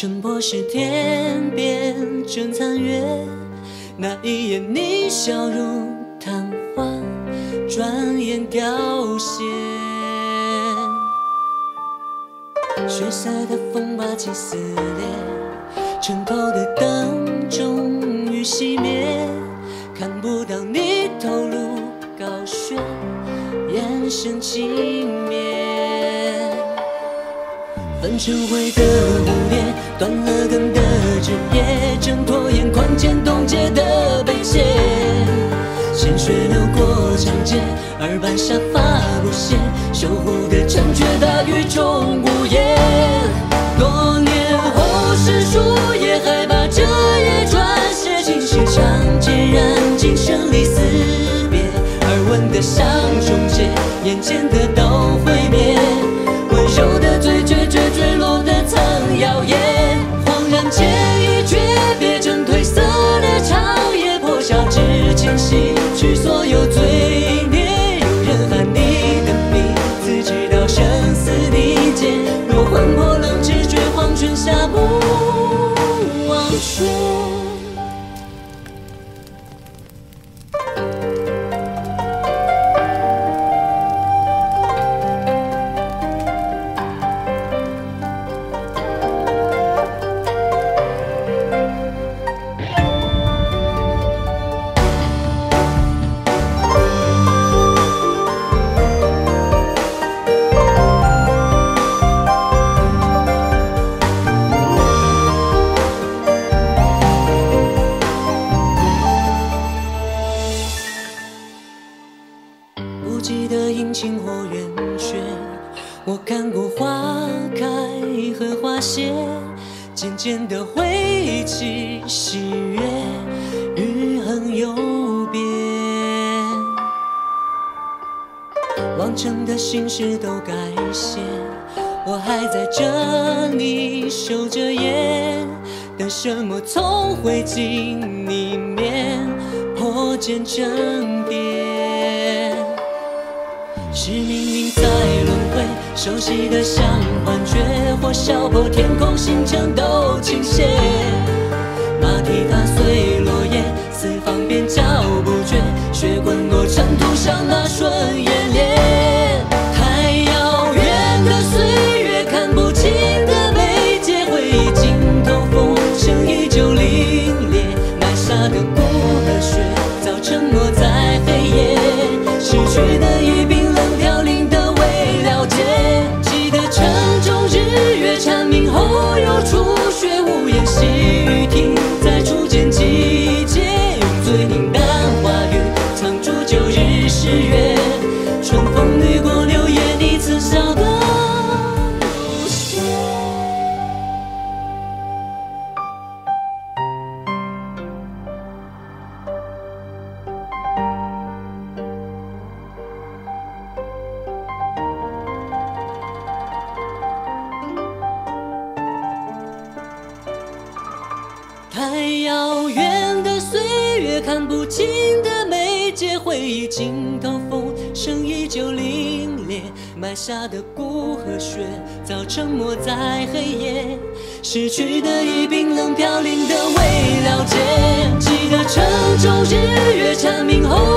晨波时天边正残月，那一眼你笑如昙花，转眼凋谢。血色的风把情撕裂，城头的灯终于熄灭，看不到你头颅高悬，眼神轻蔑。粉尘灰的蝴蝶，断了根的枝叶，挣脱眼眶间冻结的悲切。鲜血流过长街，耳畔沙发不屑，守护的城却大雨中无言。多年后是树叶，还把这夜转写进时长街，燃尽生离死别。耳闻的响终结，眼前的都毁灭。温柔的嘴决绝坠落的曾谣言，恍然间已诀别，成褪色的长夜，破晓之前洗去所有罪孽。有人喊你的名字，直到生死缔结。若魂魄能知觉，黄泉下不忘却。不记得阴晴或圆缺，我看过花开和花谢，渐渐地回忆起喜悦，余恨有别。往常的心事都改写，我还在这里守着夜，等什么从灰烬里面破茧成蝶。是命运在轮回，熟悉的像幻觉，或笑破天空，星辰都倾斜。马蹄踏碎落叶，四方边脚不绝，血滚落尘土上那瞬眼裂。太遥远的岁月，看不清的眉睫，回忆尽头，风声依旧凛冽，埋下的骨和血早沉没在黑夜。失去的已冰冷飘零的未了解，记得城中日月蝉鸣后又初雪，无言细雨停在初见季节，用最平淡话语藏住旧日誓约。春风掠过流叶，你刺笑的无邪。太遥远的岁月，看不清的眉睫，回忆尽头，风声依旧凛冽，埋下的骨和血早沉没在黑夜。失去的已冰冷飘零的未了解，记得城中日月蝉鸣后